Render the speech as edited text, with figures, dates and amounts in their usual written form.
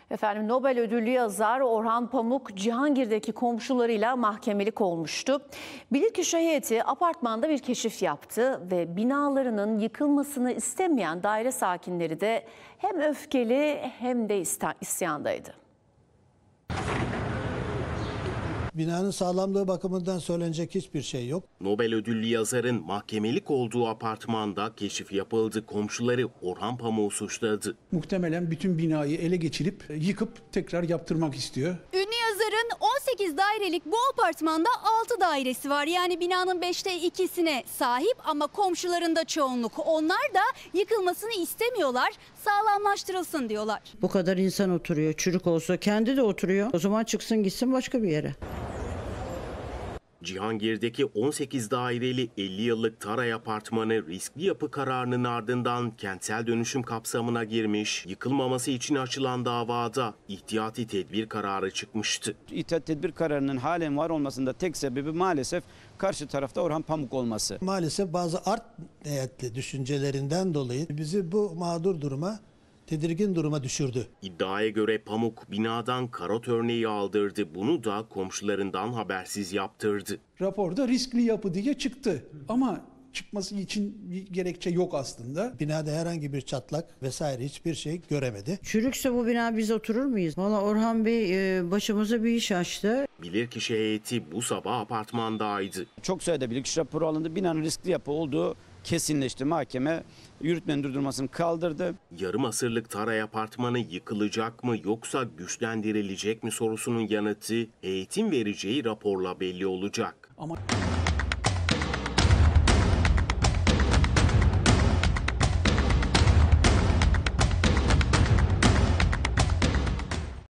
Efendim, Nobel ödüllü yazar Orhan Pamuk Cihangir'deki komşularıyla mahkemelik olmuştu. Bilirkişi heyeti apartmanda bir keşif yaptı ve binalarının yıkılmasını istemeyen daire sakinleri de hem öfkeli hem de isyandaydı. Binanın sağlamlığı bakımından söylenecek hiçbir şey yok. Nobel ödüllü yazarın mahkemelik olduğu apartmanda keşif yapıldı. Komşuları Orhan Pamuk'u suçladı. Muhtemelen bütün binayı ele geçirip yıkıp tekrar yaptırmak istiyor. Ünlü yazarın 18 dairelik bu apartmanda 6 dairesi var. Yani binanın 5'te 2'sine sahip ama komşularında çoğunluk. Onlar da yıkılmasını istemiyorlar, sağlamlaştırılsın diyorlar. Bu kadar insan oturuyor. Çürük olsa kendi de oturuyor. O zaman çıksın gitsin başka bir yere. Cihangir'deki 18 daireli 50 yıllık Taray apartmanı riskli yapı kararının ardından kentsel dönüşüm kapsamına girmiş, yıkılmaması için açılan davada ihtiyati tedbir kararı çıkmıştı. İhtiyati tedbir kararının halen var olmasında tek sebebi maalesef karşı tarafta Orhan Pamuk olması. Maalesef bazı art niyetli düşüncelerinden dolayı bizi bu mağdur duruma, tedirgin duruma düşürdü. İddiaya göre Pamuk binadan karot örneği aldırdı. Bunu da komşularından habersiz yaptırdı. Raporda riskli yapı diye çıktı ama çıkması için bir gerekçe yok aslında. Binada herhangi bir çatlak vesaire hiçbir şey göremedi. Çürükse bu bina biz oturur muyuz? Valla Orhan Bey başımıza bir iş açtı. Bilirkişi heyeti bu sabah apartmandaydı. Çok sayıda bilirkişi raporu alındı. Binanın riskli yapı olduğu kesinleşti. Mahkeme yürütmenin durdurmasını kaldırdı. Yarım asırlık Taray apartmanı yıkılacak mı yoksa güçlendirilecek mi sorusunun yanıtı heyetin vereceği raporla belli olacak. Ama